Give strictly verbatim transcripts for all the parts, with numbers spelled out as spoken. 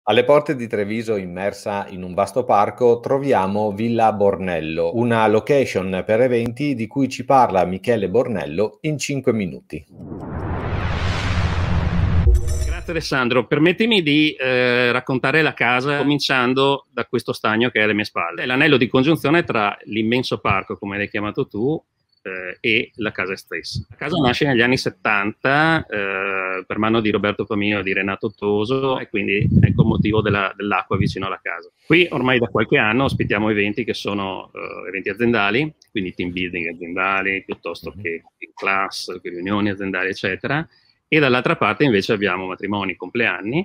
Alle porte di Treviso, immersa in un vasto parco, troviamo Villa Bornello, una location per eventi di cui ci parla Michele Bornello in cinque minuti. Grazie Alessandro, permettimi di eh, raccontare la casa cominciando da questo stagno che è alle mie spalle. È l'anello di congiunzione tra l'immenso parco, come l'hai chiamato tu, eh, e la casa stessa. La casa nasce negli anni settanta eh, per mano di Roberto Famino e di Renato Toso, e quindi ecco il motivo della, dell'acqua vicino alla casa. Qui ormai da qualche anno ospitiamo eventi che sono eh, eventi aziendali, quindi team building aziendali, piuttosto che class, che riunioni aziendali, eccetera. E dall'altra parte invece abbiamo matrimoni, compleanni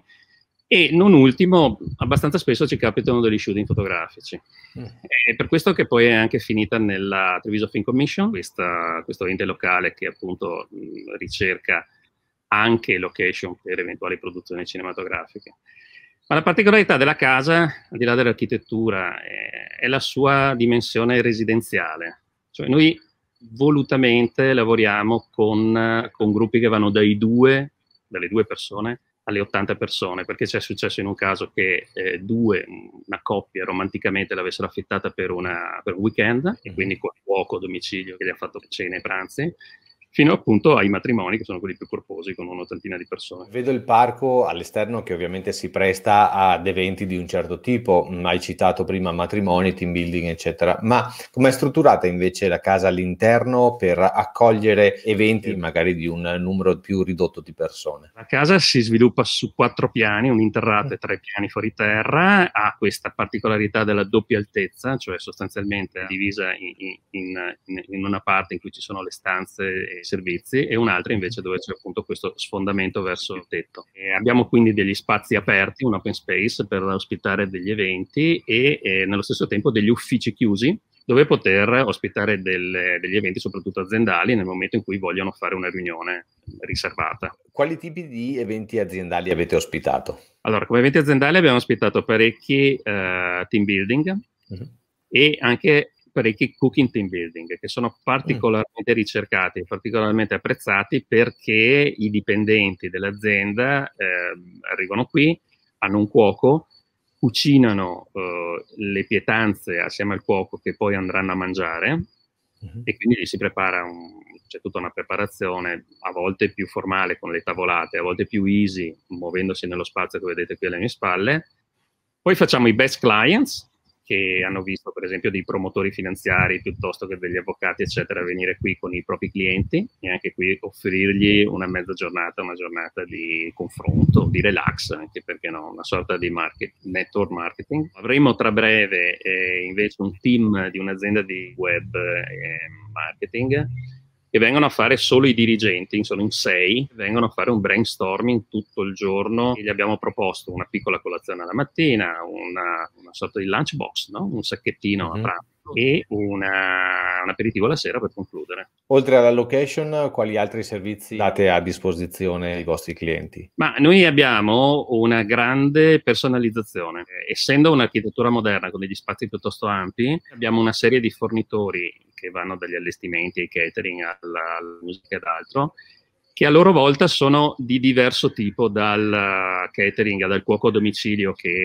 e non ultimo abbastanza spesso ci capitano degli shooting fotografici. Mm. È per questo che poi è anche finita nella Treviso Film Commission, questa, questo ente locale che appunto mh, ricerca anche location per eventuali produzioni cinematografiche. Ma la particolarità della casa, al di là dell'architettura, è, è la sua dimensione residenziale. Cioè noi volutamente lavoriamo con, con gruppi che vanno dai due, dalle due persone alle ottanta persone, perché c'è successo in un caso che eh, due, una coppia romanticamente l'avessero affittata per, una, per un weekend, e quindi con fuoco, domicilio, che gli ha fatto cene e pranzi, fino appunto ai matrimoni che sono quelli più corposi con un'ottantina di persone. Vedo il parco all'esterno che ovviamente si presta ad eventi di un certo tipo, hai citato prima matrimoni, team building eccetera, ma com'è strutturata invece la casa all'interno per accogliere eventi magari di un numero più ridotto di persone? La casa si sviluppa su quattro piani, un interrato e tre piani fuori terra, ha questa particolarità della doppia altezza, cioè sostanzialmente divisa in, in, in, in una parte in cui ci sono le stanze e servizi e un'altra invece dove c'è appunto questo sfondamento verso il tetto. E abbiamo quindi degli spazi aperti, un open space per ospitare degli eventi e, e nello stesso tempo degli uffici chiusi dove poter ospitare delle, degli eventi soprattutto aziendali nel momento in cui vogliono fare una riunione riservata. Quali tipi di eventi aziendali avete ospitato? Allora, come eventi aziendali abbiamo ospitato parecchi uh, team building uh-huh. e anche parecchi cooking team building che sono particolarmente mm. ricercati e particolarmente apprezzati perché i dipendenti dell'azienda eh, arrivano qui, hanno un cuoco, cucinano eh, le pietanze assieme al cuoco che poi andranno a mangiare mm-hmm. e quindi gli si prepara un, c'è tutta una preparazione a volte più formale con le tavolate, a volte più easy muovendosi nello spazio che vedete qui alle mie spalle. Poi facciamo i best clients che hanno visto per esempio dei promotori finanziari piuttosto che degli avvocati eccetera venire qui con i propri clienti e anche qui offrirgli una mezza giornata, una giornata di confronto, di relax, anche perché no, una sorta di market, network marketing. Avremo tra breve eh, invece un team di un'azienda di web eh, marketing che vengono a fare solo i dirigenti, sono in sei, vengono a fare un brainstorming tutto il giorno. E gli abbiamo proposto una piccola colazione alla mattina, una, una sorta di lunchbox, no? Un sacchettino mm-hmm. a pranzo e una, un aperitivo la sera per concludere. Oltre alla location, quali altri servizi date a disposizione ai vostri clienti? Ma noi abbiamo una grande personalizzazione. Eh, essendo un'architettura moderna con degli spazi piuttosto ampi, abbiamo una serie di fornitori che vanno dagli allestimenti ai catering alla, alla musica ed altro, che a loro volta sono di diverso tipo, dal catering, dal cuoco a domicilio che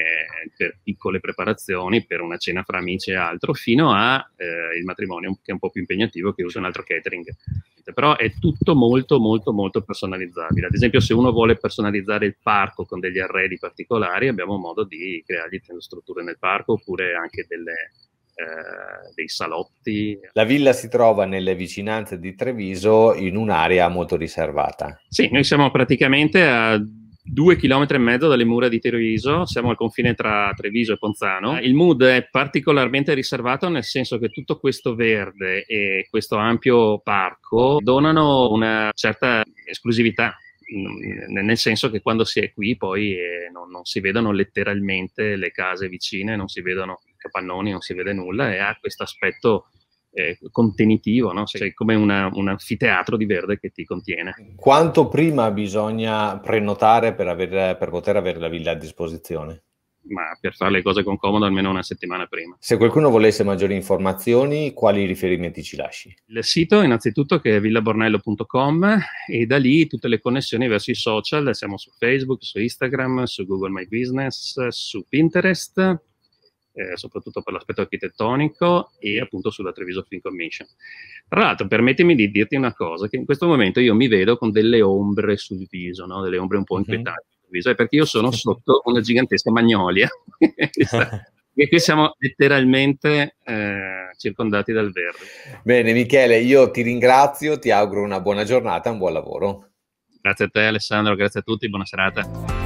è per piccole preparazioni, per una cena fra amici e altro, fino a eh, il matrimonio che è un po' più impegnativo, che usa un altro catering. Però è tutto molto molto molto personalizzabile. Ad esempio se uno vuole personalizzare il parco con degli arredi particolari abbiamo modo di creargli strutture nel parco oppure anche delle Eh, dei salotti. La villa si trova nelle vicinanze di Treviso in un'area molto riservata. Sì, noi siamo praticamente a due chilometri e mezzo dalle mura di Treviso, siamo al confine tra Treviso e Ponzano. Il mood è particolarmente riservato nel senso che tutto questo verde e questo ampio parco donano una certa esclusività, nel senso che quando si è qui poi eh, non, non si vedono letteralmente le case vicine, non si vedono capannoni, non si vede nulla e ha questo aspetto eh, contenitivo, no? Cioè come una, un anfiteatro di verde che ti contiene. Quanto prima bisogna prenotare per, aver, per poter avere la villa a disposizione? ma per fare le cose con comodo almeno una settimana prima. Se qualcuno volesse maggiori informazioni, quali riferimenti ci lasci? Il sito innanzitutto che è villabornello punto com, e da lì tutte le connessioni verso i social, siamo su Facebook, su Instagram, su Google My Business, su Pinterest, eh, soprattutto per l'aspetto architettonico, e appunto sulla Treviso Film Commission. Tra l'altro, permettimi di dirti una cosa, che in questo momento io mi vedo con delle ombre sul viso, no? Delle ombre un po' inquietanti. Mm-hmm. Perché io sono sotto una gigantesca magnolia e qui siamo letteralmente eh, circondati dal verde. Bene Michele, io ti ringrazio, ti auguro una buona giornata, un buon lavoro. Grazie a te Alessandro, grazie a tutti, buona serata.